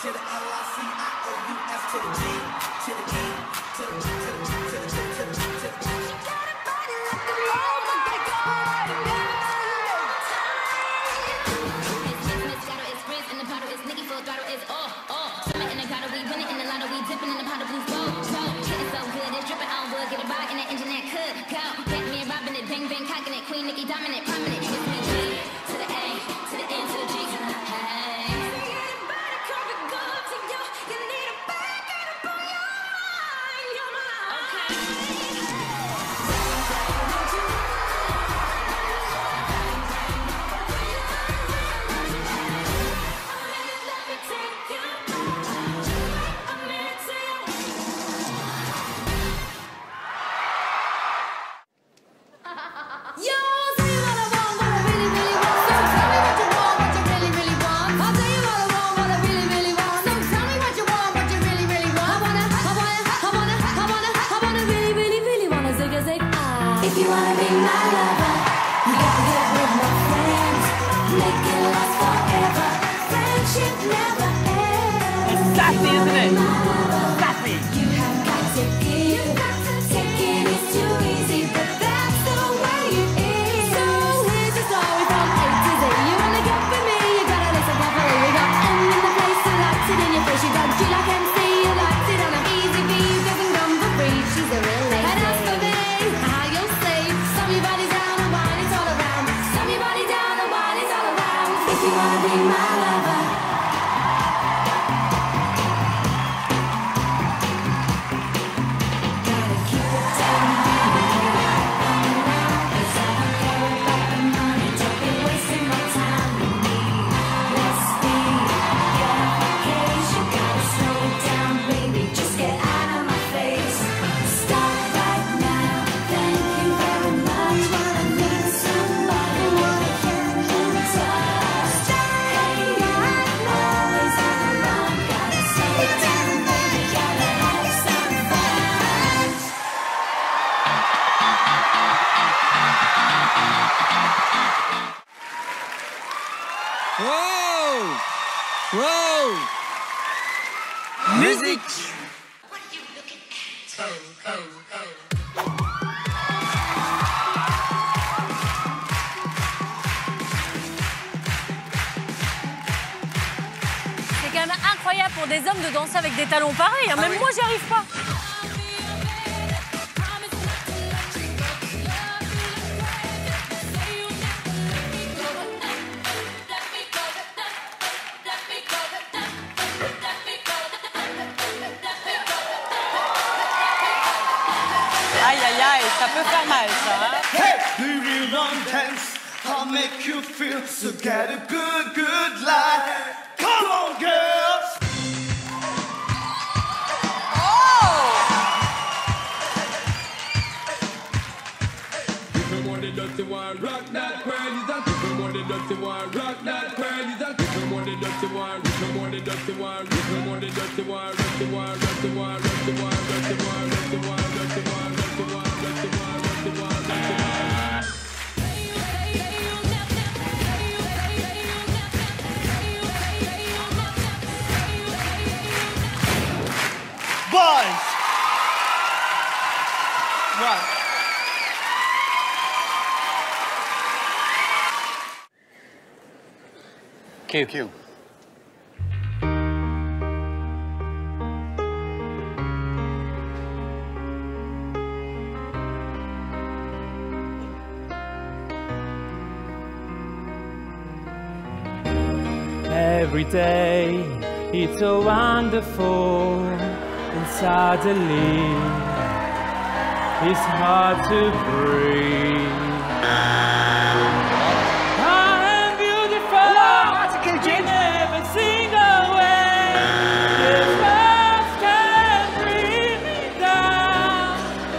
to the L-I-C-I-O-U-S to the G, to the G, to the G, to the G, to the G, to the G, to the G. She got a body like a love, oh my God, It's Gato, it's Frizz in the bottle, it's Nicki full throttle, it's Summer in the grotto, we winning in the lotto, we dipping in the pot of blue bowl. Hitting so good, it's dripping on wood, get a bar in the engine that could go. Batman robbing it, bang bang cocking it, Queen Nicki dominant, prominent. It's me G to the A, to the N, to the G, to the hey. If you wanna be my lover, you gotta get with my friends. Make it last forever. Friendship never ends. It's sassy, isn't it? Sassy. You have got to give. Taking is too easy, but that's the way it is. So here's the story from A to Z. You wanna get with me, you gotta listen carefully. We got M in the place who likes it in your face. You got G like MC, you likes it on an easy V. You doesn't come for free. She's a real lady. And as for me, everybody's down and wine, it's all around. Everybody down and wine, it's all around. If you wanna be my lover, gotta keep it down. Cause I don't care about the money. Don't be wasting my time with me. Let's be your case. You gotta slow it down, baby. Just get out of my face. Stop right now. Thank you very much. Wow! Wow! Music! What are you looking at? C'est quand même incroyable pour des hommes de danser avec des talons pareils. Hein. Même moi, j'y arrive pas. Aïe, aïe, aïe, ça peut faire mal, ça. Hein? Hey, do you want dance? I'll make you feel so get a good, good life. Come on, girls! If you want the dirty one, rock that crazy. If you want the dirty one, rock that crazy. If you want the dirty one, if you want the dirty one, if you want the dirty one, dirty one, dirty one, dirty one, dirty one, dirty one, dirty one, dirty one, dirty one, dirty one, dirty one, dirty one. Boys! Right. Q. Every day it's so wonderful, and suddenly it's hard to breathe. I'm beautiful in every single way. This love can bring me down.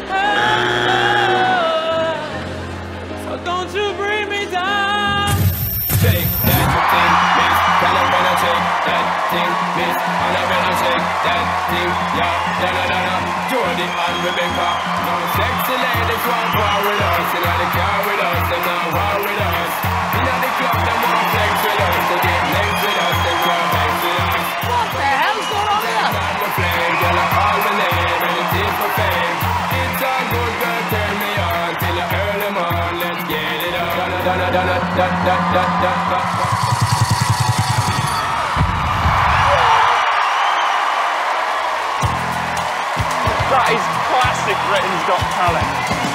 So don't you bring me down. Take that thing, miss. Tell them when I take that thing, miss. And I'm gonna take that thing, yeah. Da-da-da-da. Jody and Rebecca. No sexy ladies want war with us. In the car with us, them not war with us. In the club, them want flex with us. They get next with us, they can't flex with us. What the That is classic Britain's Got Talent.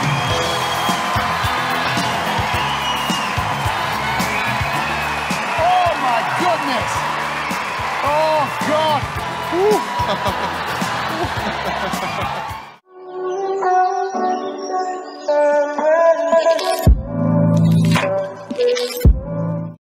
Oh my goodness! Oh God!